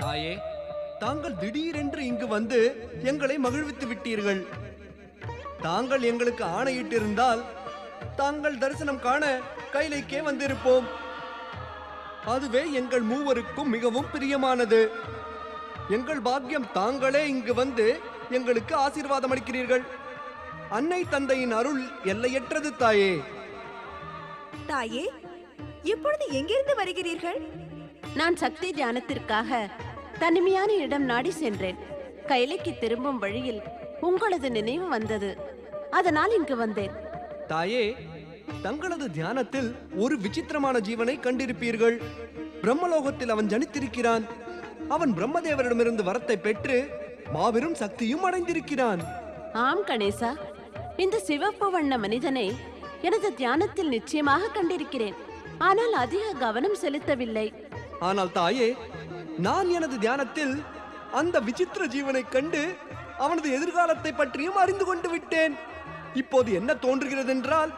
தாயே, தாங்கள் திடீரென்று இங்கு வந்து எங்களை மகிழ்வித்து விட்டீர்கள். தாங்கள் எங்களுக்கு ஆணையிட்டிருந்தால் தாங்கள் தரிசனம் காண கைலைக்கே வந்திருப்போம். அதுவே எங்கள் மூவருக்கும் மிகவும் பிரியமானது. எங்கள் பாக்கியம் தாங்களே இங்கு வந்து எங்களுக்கு ஆசீர்வாதம் அளிக்கிறீர்கள். அன்னை தந்தையின் அருள் எல்லையற்றது தாயே. தாயே, இப்பொழுது எங்கிருந்து வருகிறீர்கள்? நான் சக்தி தியானத்திற்காக தனிமையான இடம் நாடி சென்றேன். கைலைக்கு திரும்பும் வழியில் உங்களது நினைவு வந்தது, அதனால் இங்கு வந்தேன். தாயே, தங்களது தியானத்தில் ஒரு விசித்திரமான ஜீவனை கண்டிருப்பீர்கள். பிரம்மலோகத்தில் அவன் ஜனித்திருக்கிறான். அவன் பிரம்மதேவரிடமிருந்து வரத்தை பெற்று மாபெரும் சக்தியும் அடைந்திருக்கிறான். ஆம் கணேசா, இந்த சிவப்பு வண்ண மனிதனை எனது தியானத்தில் நிச்சயமாக கண்டிருக்கிறேன். ஆனால் அதிக கவனம் செலுத்தவில்லை. ஆனால் தாயே, நான் எனது தியானத்தில் அந்த விசித்திர ஜீவனை கண்டு அவனது எதிர்காலத்தை பற்றியும் அறிந்து கொண்டு விட்டேன். இப்போது என்ன தோன்றுகிறது என்றால்,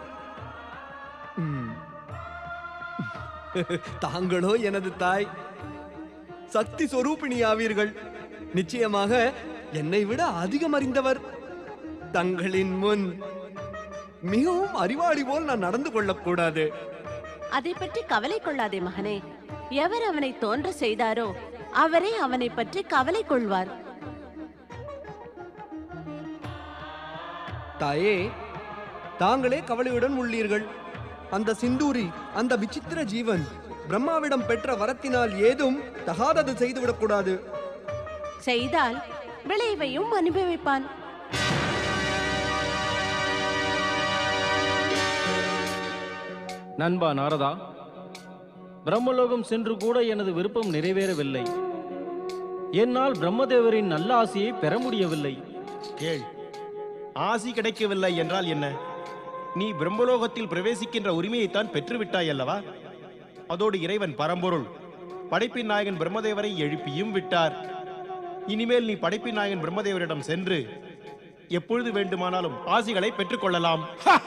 தாங்களோ எனது தாய், சக்தி சொரூபிணி ஆவீர்கள். நிச்சயமாக என்னை விட அதிகம் அறிந்தவர். தங்களின் முன் மிகவும் அறிவாளி போல் நான் நடந்து கொள்ளக்கூடாது. அதை பற்றி கவலை கொள்ளாதே மகனே. எவர் அவனை தோன்ற செய்தாரோ அவரே அவனை பற்றி கவலை கொள்வார். தாயே, தாங்களே கவலையுடன் உள்ளீர்கள். அந்த சிந்தூரி, அந்த விசித்திர ஜீவன் பிரம்மாவிடம் பெற்ற வரத்தினால் ஏதும் தகாதது செய்துவிடக்கூடாது. செய்தால் விளைவையும் அனுபவிப்பான். நண்பா நாரதா, பிரம்மலோகம் சென்று கூட எனது விருப்பம் நிறைவேறவில்லை. என்னால் பிரம்மதேவரின் நல்ல ஆசையை பெற முடியவில்லை. கேள், ஆசி கிடைக்கவில்லை என்றால் என்ன? நீ பிரம்மலோகத்தில் பிரவேசிக்கின்ற உரிமையைத்தான் பெற்றுவிட்டாய் அல்லவா? அதோடு இறைவன் பரம்பொருள் படைப்பின் நாயகன் பிரம்மதேவரை எழுப்பியும் விட்டார். இனிமேல் நீ படைப்பின் நாயகன் பிரம்மதேவரிடம் சென்று எப்பொழுது வேண்டுமானாலும் ஆசிகளை பெற்றுக்கொள்ளலாம்.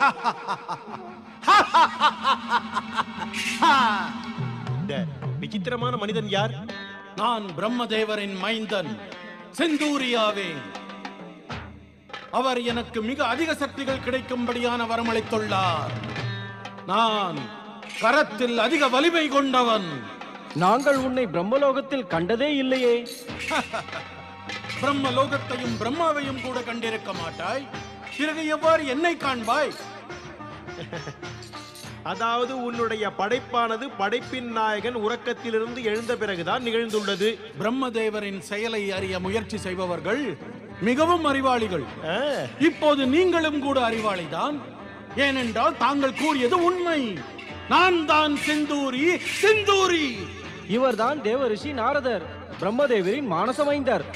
இந்த விசித்திரமான மனிதன் யார்? நான் பிரம்மதேவரின் மைந்தன் செந்தூரியாவேன். அவர் எனக்கு மிக அதிக சக்திகள் கிடைக்கும்படியான வரமளித்துள்ளார். நான் கரத்தில் அதிக வலிமை கொண்டவன். நாங்கள் உன்னை பிரம்மலோகத்தில் கண்டதே இல்லையே. பிரம்மலோகத்தையும் பிரம்மாவையும் கூட கண்டிருக்க மாட்டாய், பிறகு எவ்வாறு என்னை காண்பாய்? அதாவது உன்னுடைய படைப்பானது படைப்பின் நாயகன் உறக்கத்திலிருந்து எழுந்த பிறகுதான் நிகழ்ந்துள்ளது. பிரம்மதேவரின் செயலை அறிய முயற்சி செய்பவர்கள் மிகவும் அறிவாளிகள். இப்போது நீங்களும் கூட அறிவாளிதான். ஏனென்றால் தாங்கள் கூறியது உண்மை. நான் தான் செந்தூரி. செந்தூரி இவர்தான் தேவரிஷி நாரதர், பிரம்மதேவரின் மானச மைந்தர்.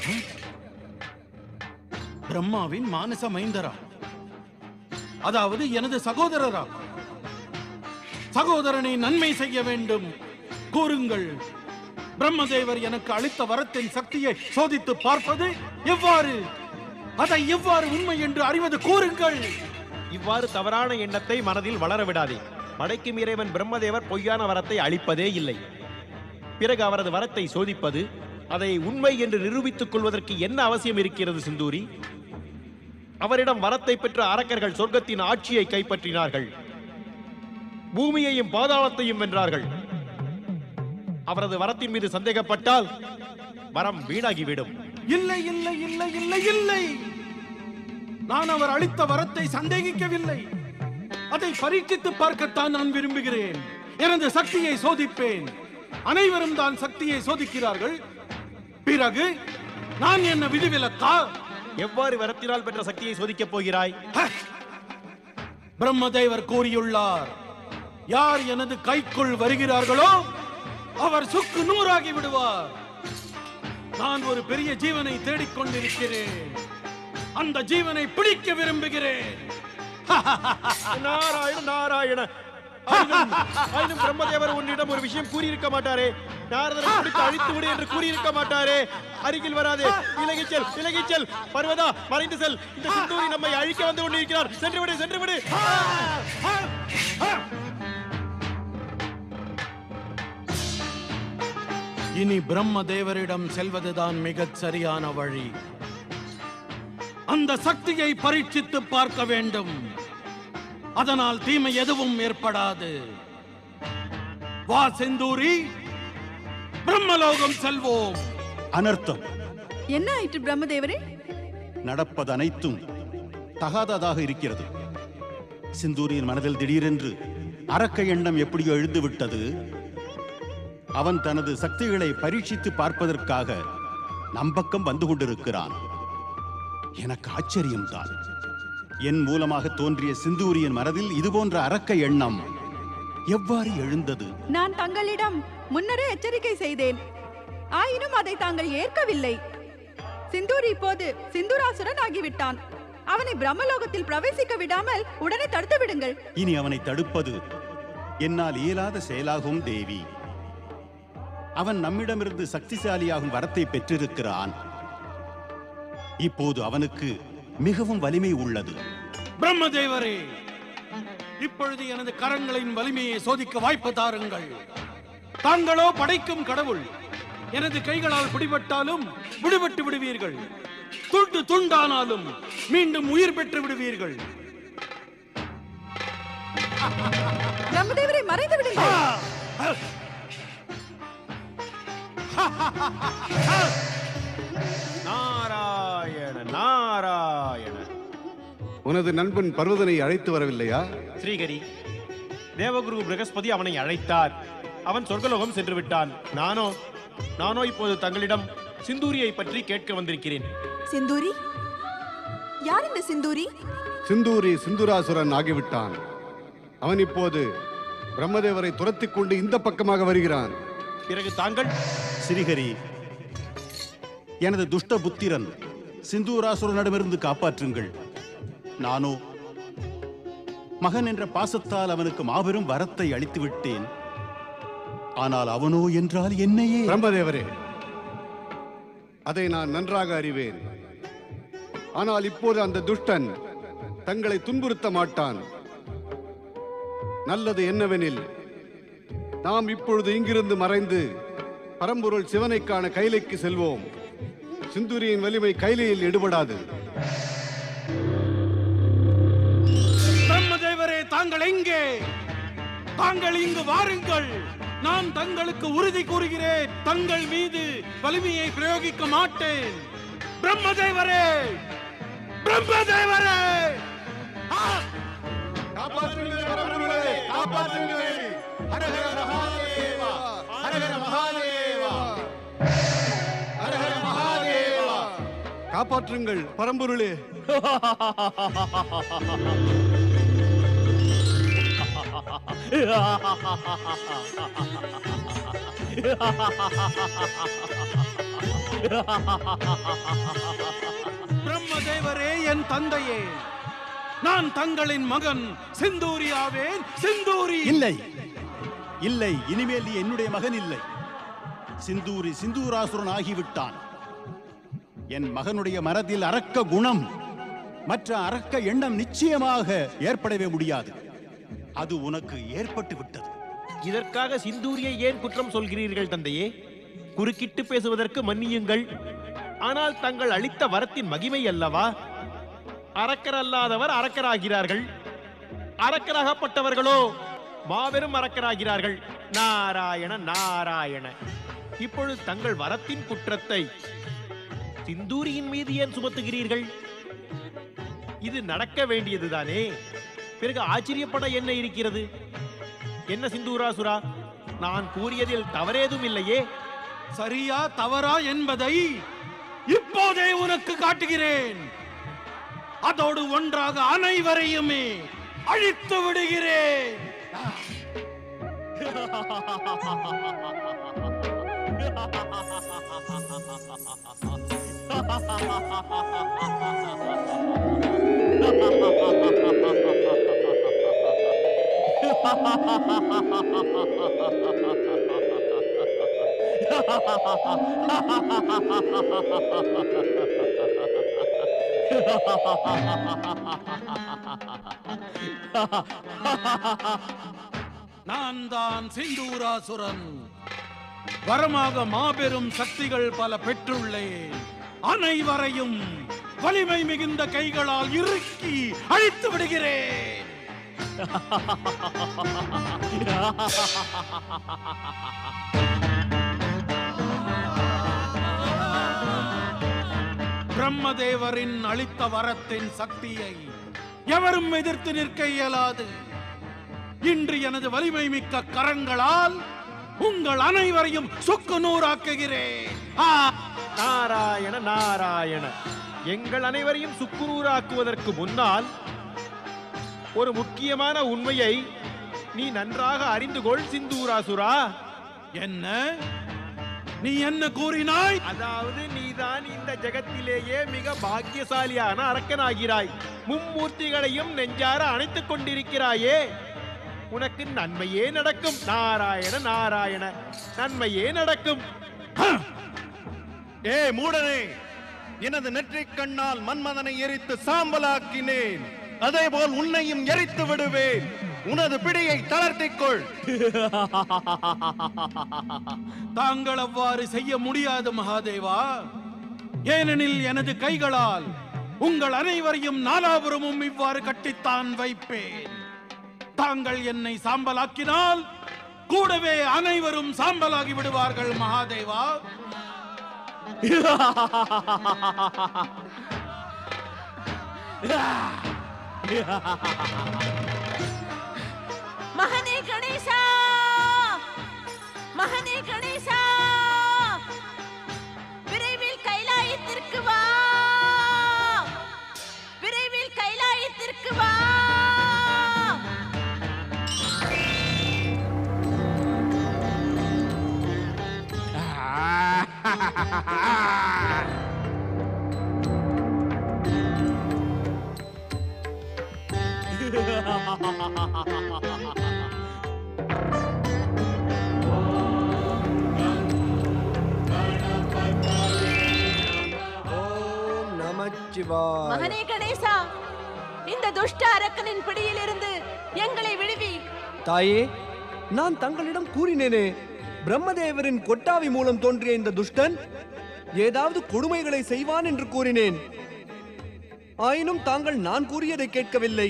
பிரம்மாவின் மானச மைந்தரா? அதாவது எனது சகோதரரா? சகோதரனை நன்மை செய்ய வேண்டும். கூறுங்கள், பிரம்மதேவர் எனக்கு அளித்த வரத்தின் சக்தியை சோதித்து பார்ப்பது எவ்வாறு? அதை எவ்வாறு உண்மை என்று அறிவது கூறுங்கள். இவ்வாறு தவறான எண்ணத்தை மனதில் வளர விடாதே. படைக்கும் இறைவன் பிரம்மதேவர் பொய்யான வரத்தை அளிப்பதே இல்லை. பிறகு அவரது வரத்தை சோதிப்பது, அதை உண்மை என்று நிரூபித்துக் கொள்வதற்கு என்ன அவசியம் இருக்கிறது சிந்தூரி? அவரிடம் வரத்தை பெற்ற அரக்கர்கள் சொர்க்கத்தின் ஆட்சியை கைப்பற்றினார்கள், பூமியையும் பாதாளத்தையும் வென்றார்கள். அவரது வரத்தின் மீது சந்தேகப்பட்டால் வரம் வீணாகிவிடும். இல்லை இல்லை இல்லை இல்லை இல்லை, நான் அவர் அளித்த வரத்தை சந்தேகிக்கவில்லை. அதை பரீட்சித்து பார்க்கத்தான் நான் விரும்புகிறேன். எனது சக்தியை சோதிப்பேன். அனைவரும் தான் சக்தியை சோதிக்கிறார்கள். பிறகு நான் என்ன விதிவிலக்கா? எவ்வாறு வரத்தினால் பெற்ற சக்தியை சோதிக்கப் போகிறாய்? பிரம்மதேவர் கூறியுள்ளார், யார் எனது கைக்குள் வருகிறார்களோ அவர் சுக்கு நூறாகி விடுவார். நான் ஒரு பெரிய ஜீவனை தேடிக்கொண்டிருக்கிறேன். அந்த ஜீவனை பிடிக்க விரும்புகிறேன். நாராயண நாராயண. பிரம்மதேவர் உன்னிடம் ஒரு விஷயம் கூறியிருக்க மாட்டாரே? நாரதரை பிடித்து அழித்து விடு என்று கூறியிருக்க மாட்டாரே? அருகில் வராதே, விலகிச் செல், விலகிச் செல். பர்வதா, மறைந்து செல். இந்த சிந்தூரி நம்மை அழிக்க வந்து கொண்டிருக்கிறார். சென்று விடு, சென்று விடு. இனி பிரம்மதேவரிடம் செல்வதுதான் மிகச் சரியான வழி. அந்த சக்தியை பரீட்சித்து பார்க்க வேண்டும். அதனால் தீமை எதுவும் ஏற்படாது. வா செந்தூரி, பிரம்மலோகம் செல்வோம். அனர்த்தம். என்ன ஆயிற்று பிரம்மதேவரே? நடப்பது அனைத்தும் தகாததாக இருக்கிறது. சிந்தூரியின் மனதில் திடீரென்று அரக்க எண்ணம் எப்படியோ எழுந்து விட்டது. அவன் தனது சக்திகளை பரீட்சித்து பார்ப்பதற்காக நம்பக்கம் வந்து கொண்டிருக்கிறான். எனக்கு ஆச்சரியம்தான். என் மூலமாக தோன்றிய சிந்தூரியின் மனதில் இதுபோன்ற அரக்க எண்ணம் எவ்வாறு எழுந்தது? நான் தங்களிடம் முன்னரே எச்சரிக்கை செய்தேன். ஆயினும் அதை தாங்கள் ஏற்கவில்லை. சிந்தூரி இப்போது சிந்தூராசுரன் ஆகிவிட்டான். அவனை பிரம்மலோகத்தில் பிரவேசிக்க விடாமல் உடனே தடுத்து விடுங்கள். இனி அவனை தடுப்பது என்னால் இயலாத செயலாகும் தேவி. அவன் நம்மிடமிருந்து சக்திசாலியாகும் வரத்தை பெற்றிருக்கிறான். இப்போது அவனுக்கு மிகவும் வலிமை உள்ளது. பிரம்மதேவரே, இப்பொழுது எனது கரங்களின் வலிமையை சோதிக்க வாய்ப்பு தாருங்கள். தாங்களோ படைக்கும் கடவுள். எனது கைகளால் பிடிபட்டாலும் விடுபட்டு விடுவீர்கள். துண்டு துண்டானாலும் மீண்டும் உயிர் பெற்று விடுவீர்கள். பிரம்மதேவரை மறைந்து விடுங்கள். நாராயண நாராயண. உனது நண்பன் பர்வதனை அழைத்து வரவில்லையா? ஸ்ரீகரி, தேவகுரு பிரகஸ்பதி அவனை அழைத்தார். அவன் சொர்க்கலோகம் சென்று விட்டான். நானோ இப்போது தங்களிடம் சிந்தூரியை பற்றி கேட்க வந்திருக்கிறேன். சிந்தூரி? யார் இந்த சிந்தூரி? சிந்தூரி சிந்தூராசுரன் ஆகிவிட்டான். அவன் இப்போது பிரம்மதேவரை துரத்திக் கொண்டு இந்த பக்கமாக வருகிறான். பிறகு தாங்கள்? ஸ்ரீஹரி, எனது துஷ்ட புத்திரன் சிந்தூராசுரனிடமிருந்து காப்பாற்றுங்கள். நானோ மகன் என்ற பாசத்தால் அவனுக்கு மாபெரும் வரத்தை அளித்து விட்டேன். ஆனால் அவனோ என்றால் என்னையே. பிரம்மதேவரே, அதை நான் நன்றாக அறிவேன். ஆனால் இப்போது அந்த துஷ்டன் தங்களை துன்புறுத்த மாட்டான். நல்லது என்னவெனில், நாம் இப்பொழுது இங்கிருந்து மறைந்து பரம்பொருள் சிவனை காண கைலைக்கு செல்வோம். சிந்தூரியின் வலிமை கைலையில் எடுபடாது. பிரம்மதேவரே, தாங்கள் எங்கே? தாங்கள் இங்கு வாருங்கள். நான் தங்களுக்கு உறுதி கூறுகிறேன், தங்கள் மீது வலிமையை பிரயோகிக்க மாட்டேன். பிரம்மதேவரே, பிரம்மதேவரே! காப்பாற்றுங்கள் பரம்பொருளே. பிரம்மதேவரே, என் தந்தையே, நான் தங்களின் மகன் சிந்தூரி ஆவேன். சிந்தூரி! இல்லை இல்லை, இனிமேல் நீ என்னுடைய மகன் இல்லை. சிந்தூரி சிந்தூராசுரன் ஆகிவிட்டான். என் மகனுடைய மனதில் அரக்க குணம், மற்ற அரக்க எண்ணம் நிச்சயமாக ஏற்படவே முடியாது. அது உனக்கு ஏற்பட்டு விட்டது. இதற்காக சிந்தூரியை ஏன் குற்றம் சொல்கிறீர்கள் தந்தையே? குறுக்கிட்டு பேசுவதற்கு மன்னியுங்கள். ஆனால் தங்கள் அளித்த வரத்தின் மகிமை அல்லவா? அரக்கர் அல்லாதவர் அரக்கராகிறார்கள், அரக்கராகப்பட்டவர்களோ மாபெரும் அரக்கராகிறார்கள். நாராயண நாராயண. இப்பொழுது தங்கள் வரத்தின் குற்றத்தை சிந்தூரியின் மீது ஏன் சுமத்துகிறீர்கள்? இது நடக்க வேண்டியதுதானே. பிறகு ஆச்சரியப்பட என்ன இருக்கிறது? என்ன சிந்தூராசுரா, நான் கூறியதில் தவறேதும் இல்லையே. சரியா தவறா என்பதை இப்போதே உனக்கு காட்டுகிறேன். அதோடு ஒன்றாக அனைவரையுமே அழித்து விடுகிறேன். நான் தான் சிந்தூராசுரன். வரமாக மாபெரும் சக்திகள் பல பெற்றுள்ளேன். அனைவரையும் வலிமை மிகுந்த கைகளால் இறுக்கி அழித்து விடுகிறேன். பிரம்மதேவரின் அளித்த வரத்தின் சக்தியை எவரும் எதிர்த்து நிற்க இயலாது. இன்று எனது வலிமை மிக்க கரங்களால் உங்கள் அனைவரையும் சுக்கு நூறாக்குகிறேன். நாராயண நாராயண. எங்கள் அனைவரையும் சுக்குநூறாக்குவதற்கு முன்னால் ஒரு முக்கியமான உண்மையை நீ நன்றாக அறிந்து கொள் சிந்தூராசுரா. என்ன? நீ என்ன கூறினாய்? அதாவது நீதான் இந்த ஜகத்திலேயே மிக பாக்கியசாலியான அரக்கனாகிறாய். மும்மூர்த்திகளையும் நெஞ்சார அணைத்துக் கொண்டிருக்கிறாயே. உனக்கு நன்மையே நடக்கும். நாராயண நாராயண, நன்மையே நடக்கும். ஏ மூடனே, எனது நெற்றிக் கண்ணால் மன்மதனை எரித்து சாம்பலாக்கினேன். அதேபோல் உன்னையும் எரித்து விடுவேன். உனது பிடியை தளர்த்திக்கொள். தாங்கள் அவ்வாறு செய்ய முடியாது மகாதேவா. ஏனெனில் எனது கைகளால் உங்கள் அனைவரையும் நாலாபுரமும் இவ்வாறு கட்டித்தான் வைப்பேன். தாங்கள் என்னை சாம்பலாக்கினால் கூடவே அனைவரும் சாம்பலாகி விடுவார்கள் மகாதேவா. மகனே கணேசா, மகனே கணேசா, விரைவில் கைலாயத்திற்கு வா, விரைவில் கைலாயத்திற்கு வா. ஓம் நமச்சிவாய. மகனே கணேசா, இந்த துஷ்ட அரக்கனின் பிடியிலிருந்து எங்களை விடுவி. தாயே, நான் தங்களிடம் கூறினேனே, பிரம்மதேவரின் கொட்டாவி மூலம் தோன்றிய இந்த துஷ்டன் ஏதாவது கொடுமைகளை செய்வான் என்று கூறினேன். ஆயினும் தாங்கள் நான் கூறியதை கேட்கவில்லை.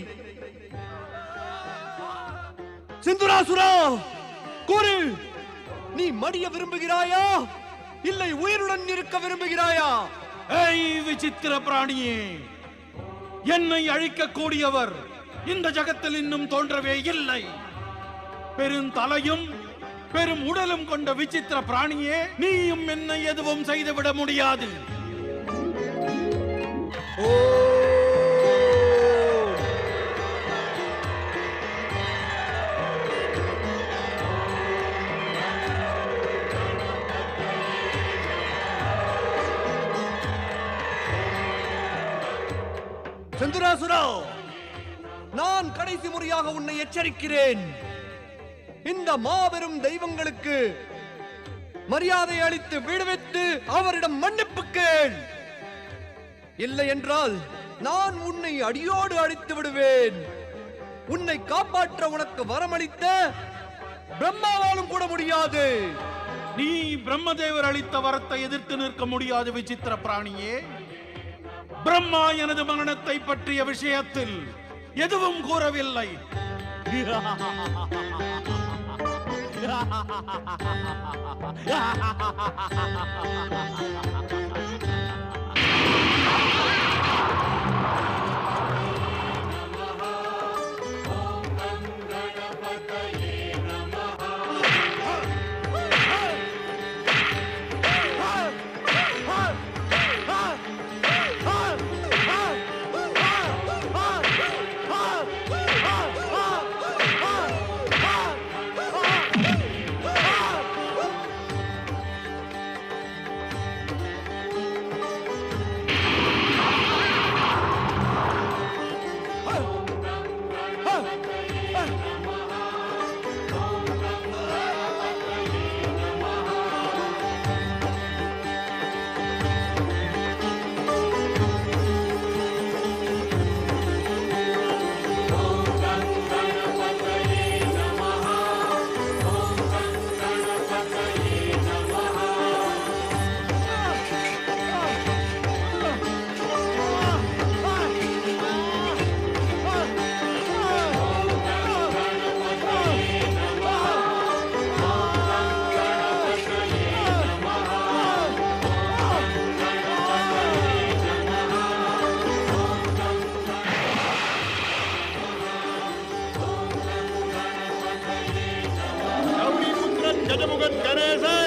சிந்துராசுரா, கூறு, நீ மடிய விரும்புகிறாயா இல்லை உயிருடன் இருக்க விரும்புகிறாயா? ஏய் விசித்திர பிராணியே, என்னை அழிக்க கூடியவர் இந்த ஜகத்தில் இன்னும் தோன்றவே இல்லை. பெருந்தலையும் பெரும் உடலும் கொண்ட விசித்திர பிராணியே, நீயும் என்னை எதுவும் செய்துவிட முடியாது. ஓ, சந்துராசுரா, நான் கடைசி முறையாக உன்னை எச்சரிக்கிறேன். இந்த மாபெரும் தெய்வங்களுக்கு மரியாதை அளித்து விடுவித்து அவரிடம் மன்னிப்பு கேள். இல்லை என்றால் நான் உன்னை அடியோடு அழித்து விடுவேன். உன்னை காப்பாற்ற உனக்கு வரமளித்த பிரம்மாவாலும் கூட முடியாது. நீ பிரம்மதேவர் அளித்த வரத்தை எதிர்த்து நிற்க முடியாது விசித்திர பிராணியே. பிரம்மா எனது மரணத்தை பற்றிய விஷயத்தில் எதுவும் கூறவில்லை. கஜமுகன் கணேசா